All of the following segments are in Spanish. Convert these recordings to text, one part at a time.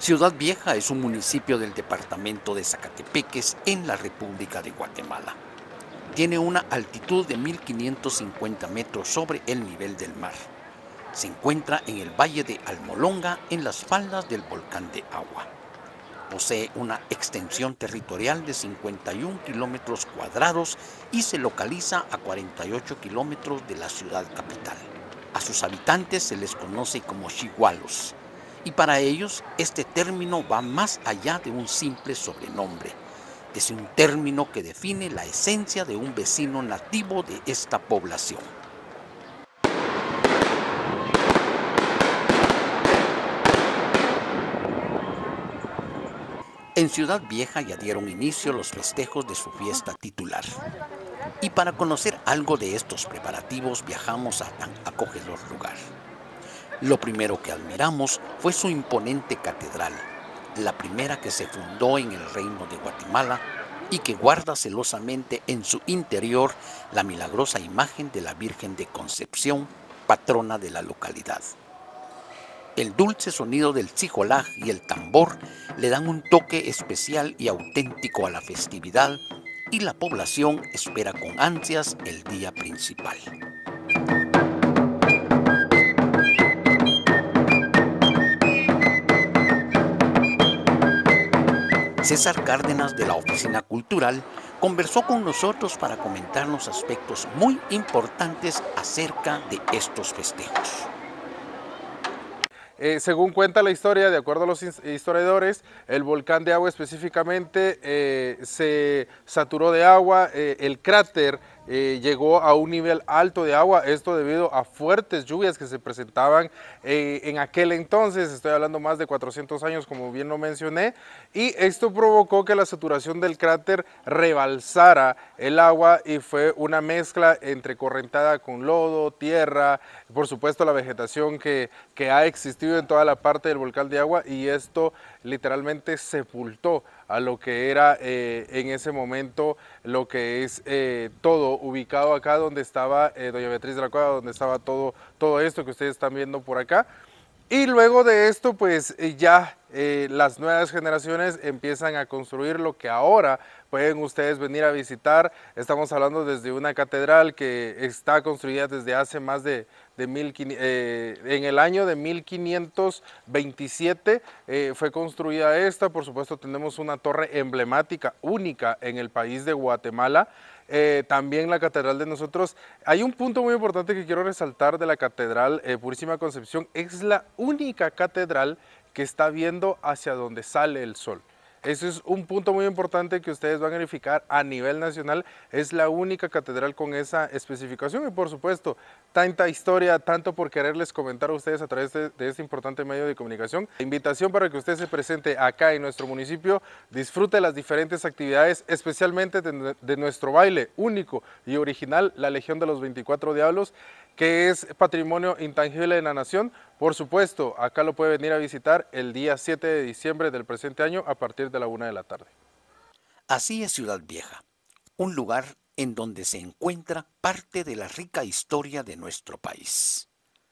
Ciudad Vieja es un municipio del departamento de Zacatepeques en la República de Guatemala. Tiene una altitud de 1550 metros sobre el nivel del mar. Se encuentra en el valle de Almolonga, en las faldas del volcán de Agua. Posee una extensión territorial de 51 kilómetros cuadrados y se localiza a 48 kilómetros de la ciudad capital. A sus habitantes se les conoce como chigualos, y para ellos este término va más allá de un simple sobrenombre. Es un término que define la esencia de un vecino nativo de esta población. En Ciudad Vieja ya dieron inicio los festejos de su fiesta titular. Y para conocer algo de estos preparativos viajamos a tan acogedor lugar. Lo primero que admiramos fue su imponente catedral, la primera que se fundó en el Reino de Guatemala y que guarda celosamente en su interior la milagrosa imagen de la Virgen de Concepción, patrona de la localidad. El dulce sonido del tzijolaj y el tambor le dan un toque especial y auténtico a la festividad, y la población espera con ansias el día principal. César Cárdenas, de la Oficina Cultural, conversó con nosotros para comentarnos aspectos muy importantes acerca de estos festejos. Según cuenta la historia, de acuerdo a los historiadores, el volcán de Agua específicamente se saturó de agua, el cráter llegó a un nivel alto de agua, esto debido a fuertes lluvias que se presentaban en aquel entonces, estoy hablando más de 400 años como bien lo mencioné, y esto provocó que la saturación del cráter rebalsara el agua y fue una mezcla entre correntada con lodo, tierra, por supuesto la vegetación que ha existido en toda la parte del volcán de Agua, y esto literalmente sepultó a lo que era en ese momento lo que es todo ubicado acá donde estaba Doña Beatriz de la Cueva, donde estaba todo esto que ustedes están viendo por acá. Y luego de esto, pues ya las nuevas generaciones empiezan a construir lo que ahora pueden ustedes venir a visitar. Estamos hablando desde una catedral que está construida desde hace más de en el año de 1527 fue construida esta. Por supuesto tenemos una torre emblemática, única en el país de Guatemala. También la catedral de nosotros. Hay un punto muy importante que quiero resaltar de la catedral Purísima Concepción. Es la única catedral que está viendo hacia donde sale el sol. Eso es un punto muy importante que ustedes van a verificar a nivel nacional. Es la única catedral con esa especificación y por supuesto tanta historia, tanto por quererles comentar a ustedes a través de este importante medio de comunicación. La invitación para que usted se presente acá en nuestro municipio, disfrute las diferentes actividades, especialmente de nuestro baile único y original, la Legión de los 24 Diablos, que es patrimonio intangible de la nación. Por supuesto, acá lo puede venir a visitar el día 7 de diciembre del presente año a partir de la 1 de la tarde. Así es Ciudad Vieja, un lugar en donde se encuentra parte de la rica historia de nuestro país.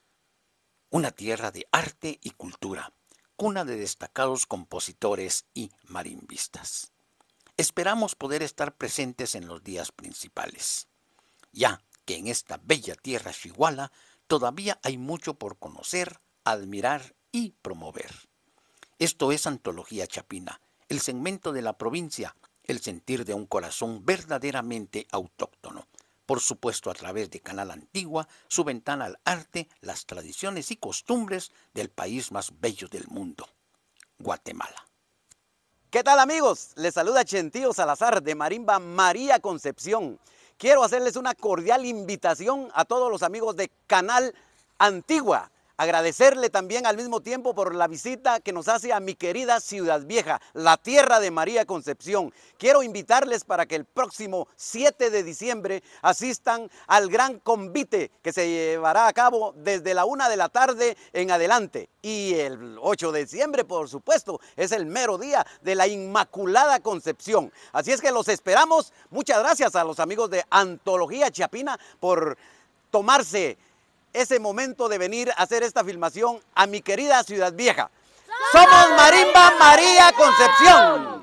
Una tierra de arte y cultura, cuna de destacados compositores y marimbistas. Esperamos poder estar presentes en los días principales, ya que en esta bella tierra chiguala todavía hay mucho por conocer, admirar y promover. Esto es Antología Chapina, el segmento de la provincia, el sentir de un corazón verdaderamente autóctono. Por supuesto a través de Canal Antigua, su ventana al arte, las tradiciones y costumbres del país más bello del mundo, Guatemala. ¿Qué tal amigos? Les saluda Chentío Salazar de Marimba María Concepción. Quiero hacerles una cordial invitación a todos los amigos de Canal Antigua. Agradecerle también al mismo tiempo por la visita que nos hace a mi querida Ciudad Vieja, la tierra de María Concepción. Quiero invitarles para que el próximo 7 de diciembre asistan al gran convite que se llevará a cabo desde la 1 de la tarde en adelante. Y el 8 de diciembre, por supuesto, es el mero día de la Inmaculada Concepción. Así es que los esperamos. Muchas gracias a los amigos de Antología Chapina por tomarse ese momento de venir a hacer esta filmación a mi querida Ciudad Vieja. Somos Marimba María Concepción.